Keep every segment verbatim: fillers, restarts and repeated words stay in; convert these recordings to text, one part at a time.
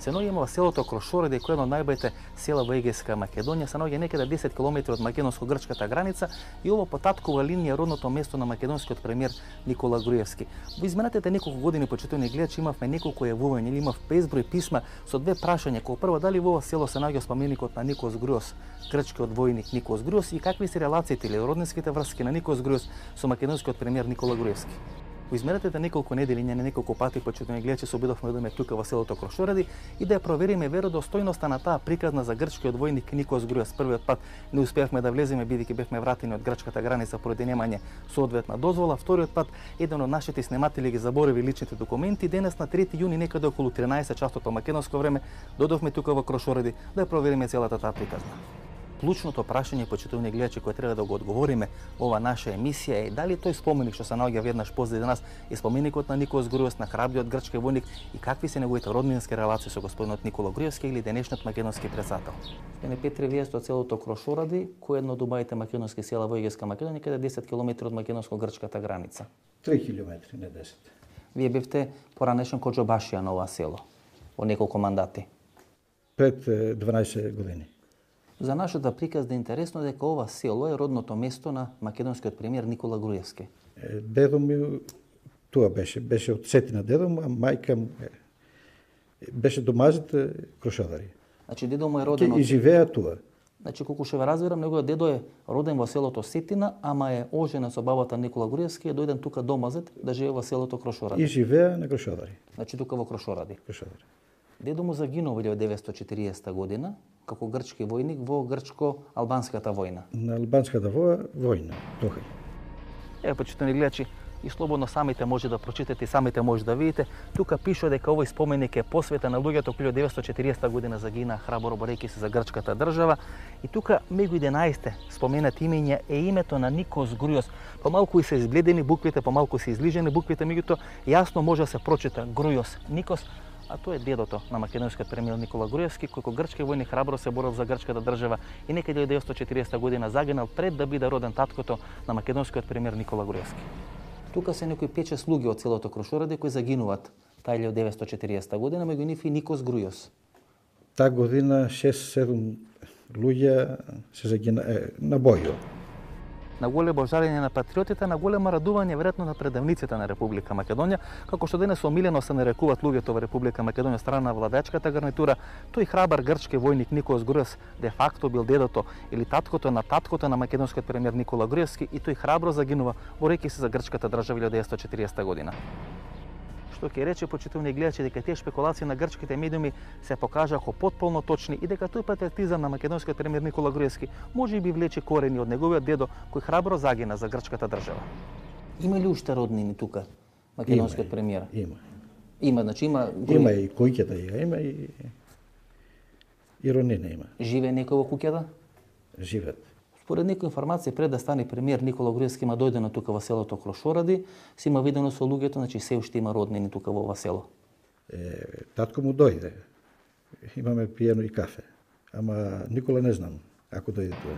се наоѓаме во селото Крошоради, кој е едно од најбоите села во Егејска Македонија, се наоѓа некаде десет километри од македонско-грчката граница и ово по таткова линија родното место на македонскиот премиер Никола Груевски. Во изминатите неколку години, почитувани гледачи, имавме неколку јавувања или имав безброј писма со две прашања, кој прво дали во ова село се наоѓа споменикот на Никос Груевс, грчкиот војник Никос Груевс, и какви се релациите или роднинските врски на Никос Груевс со македонскиот премиер Никола Груевски. Во изминатите неколку недели, не неколку пати, почитувани гледачи, се обидовме да ме тука во селото Крошоради и да ја провериме веродостојноста на таа приказна за грчкиот војник Никос Груевс. Првиот пат не успеавме да влеземе бидејќи бевме вратени од грчката граница поради немање соодветна дозвола. Вториот пат еден од нашите сниматели ги заборави личните документи. Денес на трети јуни некаде околу тринаесет часот по македонско време додовме тука во Крошоради да ја провериме целата таа приказна. Клучното прашање, почитувани гледачи, кој треба да го одговориме ова наша емисија е дали тој споменик што се наоѓа веднаш позади нас е споменикот на Никос Груевс, на храбриот грчки војник, и какви се неговите роднински релации со господинот Никола Груевски или денешниот македонски председател. Господине Петре, вие сте од селото Крошоради, кој е едно од убавите македонски села во Егејска Македонија, каде десет километри од македонско-грчката граница. три километри, не десет. Вие бевте поранешен коџобашија на ова село во неколку мандати. Пред дванаесет години. За нашата приказна е интересно дека ова село е родното место на македонскиот премиер Никола Груевски. Дедо ми тоа беше, беше од сетина дедо му, а мајка му беше домазите Крошодари. Значи дедо му е роден од... И живеа туа. Значи колку што ве разбирам, неговиот дедо е роден во селото Сетина, ама е оженет со бабата Никола Груевски и е дојден тука домазет да живее во селото Крошоради. И живеа на Крошодари. Значи тука во Крошоради. Крошодари. Дедо му загинува во илјадесет деветстотини и четириесета година како грчки војник во грчко-албанската војна. На албанската војна, тоа. Еве, почитувани гледачи, и слободно самите може да прочитате и самите може да видите. Тука пише дека овој споменик е посветен на луѓето кои од деветстотини и четириесета година загинаа храбро борејќи се за грчката држава. И тука меѓу единаесет споменати имења е името на Никос Груевс. Помалку и се избледени буквите, помалку се излижени буквите, меѓутоа јасно може да се прочита Груевс Никос. А тоа е дедото на македонскиот премиер Никола Груевски, кој како грчки војник храбро се борел за грчката држава и некаде од деветстотини и четириесета година загинал пред да биде роден таткото на македонскиот премиер Никола Груевски. Тука се некои пет-шест луѓе од селото Крошоради кои загинуваат таа илјадесет деветстотини и четириесета година, меѓу нив и Никос Груевс. Таа година шест-седум луѓе се загина е, на бојо. На големо жалење на патриотите, на големо радување веројатно на предавниците на Република Македонија, како што денес омилено се нарекуваат луѓето во Република Македонија страна на владеачката гарнитура. Тој храбар грчки војник Никос Груевс де факто бил дедото или таткото на таткото на македонскиот премиер Никола Груевски и тој храбро загинува борејќи се за грчката држава илјадесет деветстотини и четириесета година. Што ќе рече, почитувани гледачи, дека тие шпекулации на грчките медиуми се покажаа како потполно точни и дека тој патриотизам на македонскиот премиер Никола Груевски може би влече корени од неговиот дедо кој храбро загина за грчката држава. Има ли уште роднини тука македонскиот премиер? Има. Има, значи има Има и куќата ја, има и и роднина има. Живее некој во куќата? Живеат. Според некои информации, пред да стане премиер Никола Груевски има дојдено тука во селото Крошоради, се има видено со луѓето, значи се уште има роднини тука во ова село. Е, татко му дојде. Имаме пиено и кафе. Ама Никола не знам ако дојде тоа.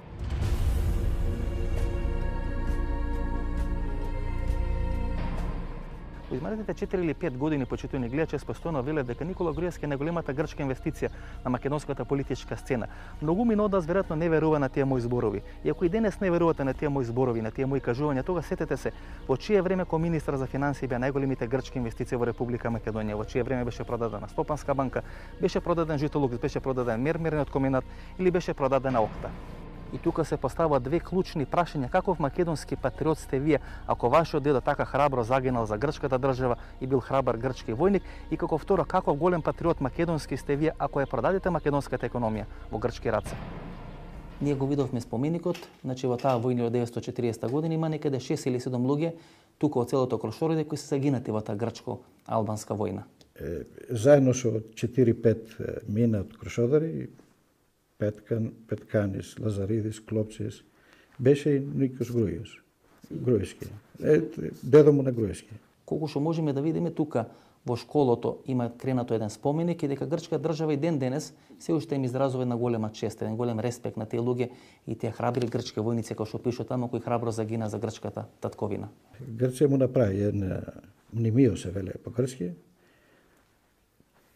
Во изминатите четири или пет години, почитувани гледачи, постојано велат дека Никола Груевски е најголемата грчка инвестиција на македонската политичка сцена. Многу ми одаас веројатно не верува на тие мои зборови. И ако и денес не верувате на тие мои зборови, на тие мои кажувања, тога сетете се во чие време кој министар за финансии беа најголемите грчки инвестиции во Република Македонија, во чие време беше продадена Стопанска банка, беше продаден Житолукс, беше продаден Мермерниот комбинат или беше продадена Охта. И тука се поставуваат две клучни прашања: каков македонски патриот сте вие ако вашиот дедо така храбро загинал за грчката држава и бил храбар грчки војник, и како второ, каков голем патриот македонски сте вие ако ја продадете македонската економија во грчки раце? Ние го видовме споменикот, значи во таа војна од деветстотини и четириесета година има некаде шест или седум луѓе тука од целото Крошоради кои се загинати во таа грчко-албанска војна. Е, заедно со четири-пет мина од Крошодари, Петкан, Петканис, Лазаридис, Клопцис, беше и Никос Груевс. Груевски. Е, дедо му на Груевски. Колку што можеме да видиме тука во школото има кренато еден споменик и дека грчка држава и ден денес се уште им изразува една голема чест, еден голем респект на тие луѓе и тие храбри грчки војници како што пишува таму кои храбро загина за грчката татковина. Грција му направи една мнимио се веле по грчки.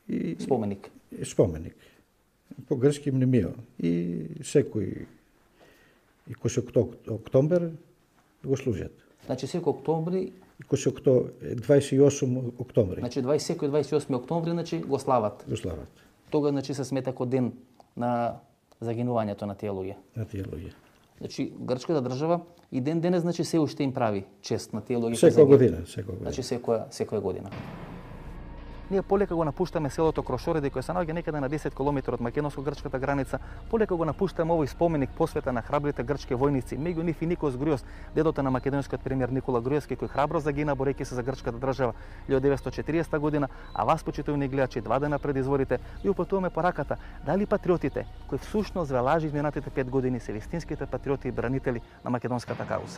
И, Споменик. И споменик. По грчки мнемио. И секој и кој се октомбер го служат. Значи секој октомври, И кој се дваесет и осум октомври значи дваесет секој дваесет и осми октомври, значи го слават. го слават Тога значи се смета како ден на загинувањето на тие луѓе. на тие луѓе. Значи грчката држава и ден денес значи се уште им прави чест на тие луѓе. Секоја година, секоја година. Значи секоја секоја година. Ние полека го напуштаме селото Крошореди, кој се наоѓа некаде на десет километри од македонско-грчката граница. Полека го напуштаме овој споменик посветен на храбрите грчки војници. Меѓу нив и Никос Грујос, дедото на македонскиот премиер Никола Груевски, кој храбро загина борејќи се за грчката држава илјадесетстотини и четиридесета година, а вас, почитувани гледачи, два дена пред изборите, ви упатуваме пораката дали патриотите, кои всушност ве лажи изминатите пет години, се вистинските патриоти и бранители на македонската кауза.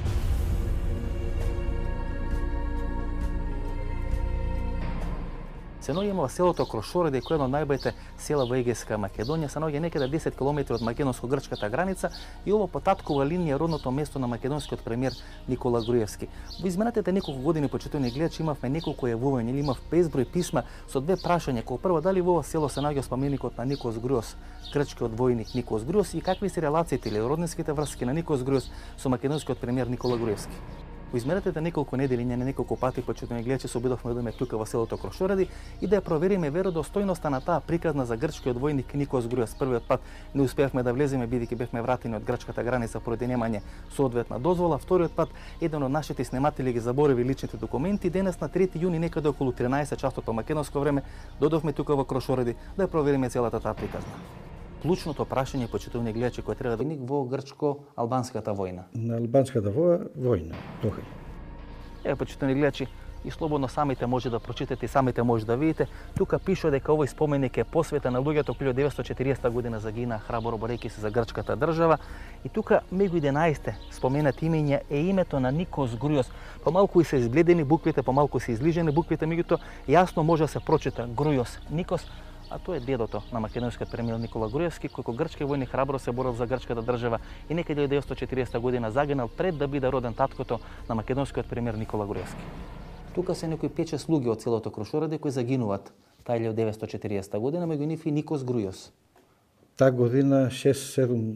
Се наоѓаме во селото Крошореди, кој е едно од најбајте села во Егејска Македонија, се наоѓа некаде десет километри од македонско-грчката граница и ово по таткова линија родното место на македонскиот премиер Никола Груевски. Во изминатите неколку години, почитувани гледачи, имавме неколку јавувања или имав безброј писма со две прашања. Како прво, дали во ова село се наоѓа споменикот на Никос Грујос, грчкиот војник Никос Грујос, и какви се релациите или роднинските врски на Никос Грујос со македонскиот премиер Никола Груевски. Во изминатите неколку недели, не неколку пати, почитувани гледачи, се обидовме да одиме тука во селото Крошореди и да ја провериме веродостојноста на таа приказна за грчкиот војник Никос Грујос. Првиот пат не успеавме да влеземе бидејќи бевме вратени од грчката граница поради немање соодветна дозвола. Вториот пат еден од нашите сниматели ги заборави личните документи. Денес на трети јуни некаде околу тринаесет часот по македонско време додовме тука во Крошореди да ја провериме целата таа приказна. Клучното прашање, почитувани гледачи, кој треба да виник во грчко-албанската војна. На албанската војна, тохај. Еве, почитувани гледачи, и слободно самите може да прочитате и самите може да видите. Тука пише дека овој споменик е посветен на луѓето кои илјадесетстотини и четиридесета година загина храбро борејќи се за грчката држава. И тука меѓу единаесетте споменати имења е името на Никос Грујос. Помалку и се избледени буквите, помалку се излижени буквите, меѓутоа јасно може да се прочита Грујос Никос, а тоа е дедото на македонскиот премиер Никола Груевски, кој како грчки војник храбро се борел за грчката држава и некаде илјадесетстотини и четиридесета година загинал пред да биде роден таткото на македонскиот премиер Никола Груевски. Тука се некои пет-шест луѓе од селото Крошореди кои загинуваат таа илјадесетстотини и четиридесета година, меѓу нив и Никос Грујос. Таа година шест-седум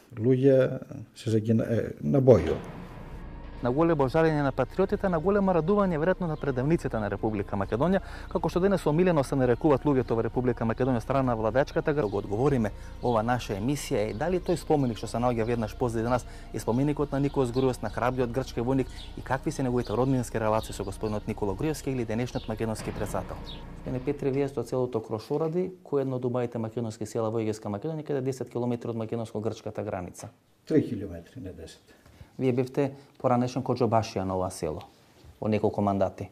луѓе се загина е, на бојо. На големо жалење на патриотите, на големо радување веројатно на предавниците на Република Македонија, како што денес омилено се нарекуваат луѓето во Република Македонија страна на владачката, го одговориме ова наша емисија е дали тој споменик што се наоѓа веднаш позади нас е споменикот на Никос Грујос, на храбриот грчки војник, и какви се неговите роднински релации со господинот Никола Груевски или денешниот македонски председател. Господине Петре, вие сте од селото Крошоради, кој е едно од убавите македонски села во Егејска Македонија, каде десет километри од македонско-грчката граница. три километри, не десет. Вие бевте поранешен коџобашија на ова село, во неколку мандати.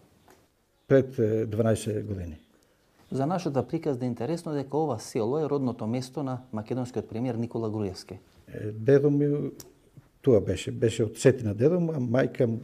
Пред дванаесет години. За нашата приказна е интересно дека ова село е родното место на македонскиот премиер Никола Груевски. Дедо ми тоа беше, беше од сетина дедо му, а мајка му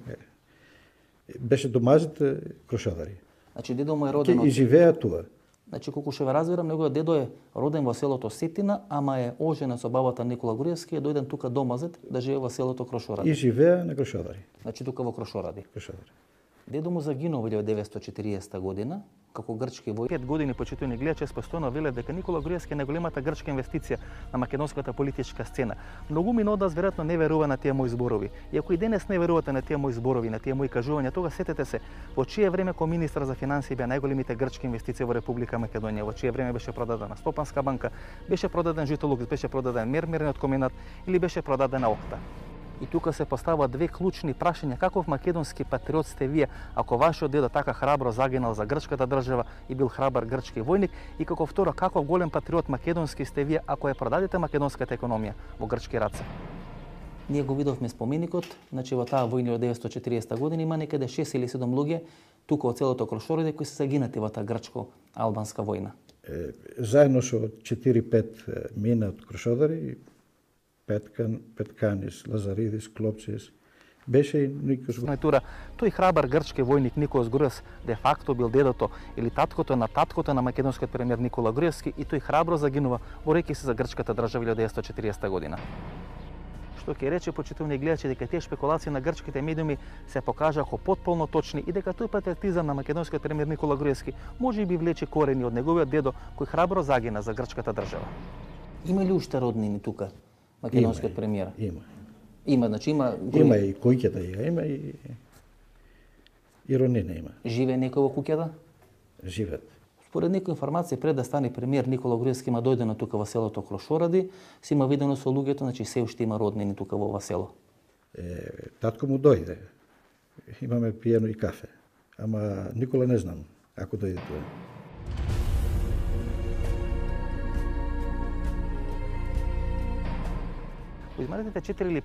беше домазите Крошодари. Значи дедо му е роден И живеа туа. Значи, колку ще ве разбирам, неговиот дедо е роден во селото Сетина, ама е оженен со бабата Никола Груевски и е дојден тука домазет да живее во селото Крошоради. И живеа на Крошодари. Значи тука во Крошоради. Крошодари. Дедо му загинува во илјадесетстотини и четиридесета година, како грчки војник. Пет години почитувани гледачи постојано велат дека Никола Груевски е најголемата грчка инвестиција на македонската политичка сцена. Многу ми одас веројатно не верува на тие мои зборови. И ако и денес не верувате на тие мои зборови, на тие мои кажувања, тога сетете се во чие време ко министар за финансии беа најголемите грчки инвестиции во Република Македонија, во чие време беше продадена Стопанска банка, беше продаден Житолукс, беше продаден Мермерниот комбинат или беше продадена Окта. И тука се поставуваат две клучни прашања: каков македонски патриот сте вие ако вашиот дедо така храбро загинал за грчката држава и бил храбар грчки војник, и како второ, каков голем патриот македонски сте вие ако ја продадете македонската економија во грчки раце? Ние го видовме споменикот, значи во таа војна илјадесетстотини и четиридесета година има некаде шест или седум луѓе тука од селото Крошороди кои се загинати во таа грчко-албанска војна. Е, заедно со четири-пет мина од Крошодари, Петкан, Петканис, Лазаридис, Клопцис, беше и Никос Грујос. Тој храбар грчки војник Никос Грујос де факто бил дедото или таткото на таткото на македонскиот премиер Никола Груевски и тој храбро загинува борејќи се за грчката држава илјадесетстотини и четиридесета година. што ќе рече почитувани гледачи дека тие шпекулации на грчките медиуми се покажаа како потполно точни и дека тој патриотизам на македонскиот премиер Никола Груевски може би влече корени од неговиот дедо кој храбро загина за грчката држава. Има ли уште роднини тука македонскиот премиер? Има. Има, значи има Има и куќата ја, има и и роднина има. Живее некој во куќата? Живеат. Според некои информации, пред да стане премиер, Никола Груевски има дојдено тука во селото Крошоради, си има видено со луѓето, значи се уште има роднини тука во ова село. Е, татко му дојде. Имаме пиено и кафе. Ама Никола не знам ако дојде тоа. Во изминатите четири или